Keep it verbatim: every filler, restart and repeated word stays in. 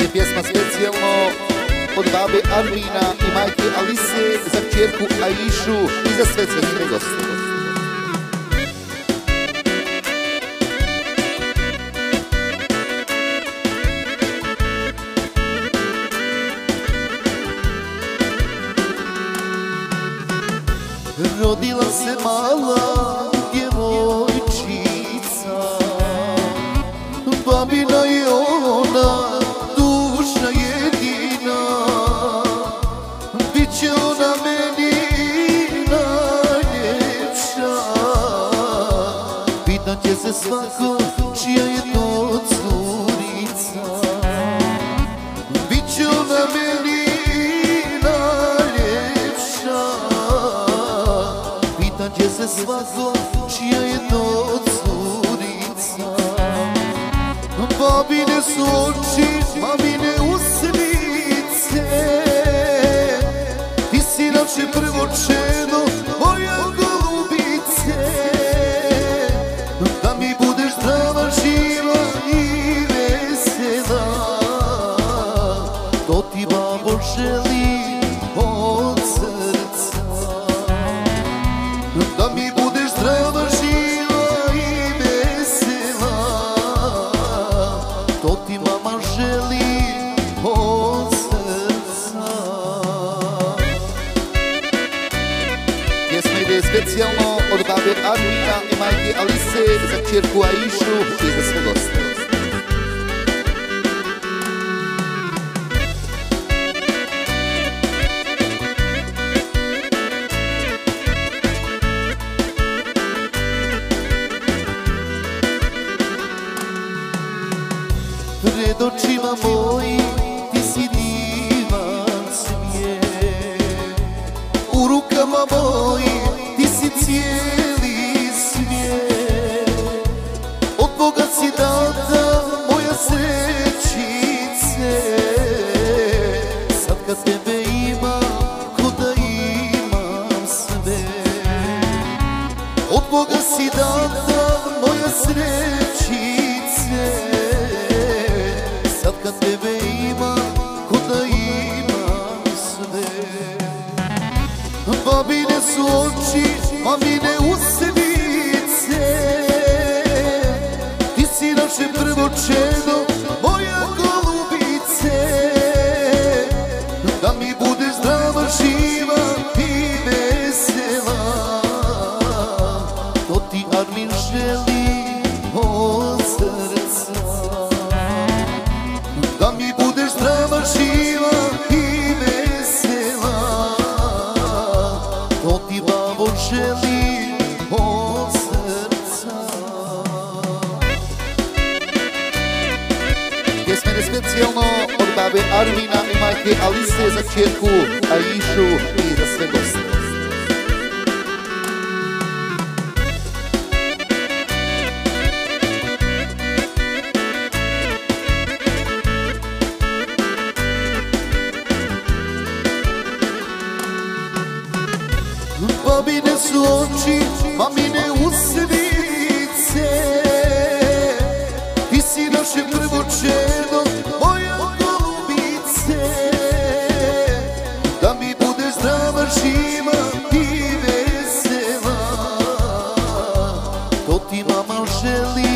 je pjesma specijalno od babe Armina i majke Alise za kćerku Aishu i za sve cijenjene goste. Rodila se mala djevojčica, babina je ona, duša jedina. Biće ona meni najljepša, pitat će se svako čija je to curica. Biće ona meni će se svako čija je to curica. Babine su oči, mamine usnice, ti si naše prvo čedo, moja golubice. Da mi budeš zdrava, živa i vesela, to ti babo želim od srca. Da mi budeš zdrava, živa i vesela, to ti mama želi od srca. Pjesma ide specijalno od babe Armina i majke Alise za kćerku Aishu i za sve goste. Pred očima moji ti si divan svijet, u rukama moji ti si cijeli svijet. Od Boga si data moja srećice, sad kad tebe imam ko da imam sve. Od Boga si data moja srećice, sad kad tebe imam, ko da imam sve. Babine su oči, mamine usnice, ti si naše prvo čedo, moja golubice. Da mi budeš zdrava, živa i vesela, to ti Armin želi od srca. Da mi budeš zdrava, živa i vesela, to ti babo želi od srca. Pjesma ide specijalno od babe Armina i majke Alise za kćerku Aishu i za sve goste. Babine su oči, mamine usnice, ti si naše prvo čedo, moja golubice. Da mi budeš zdrava, živa i vesela, to ti mama želi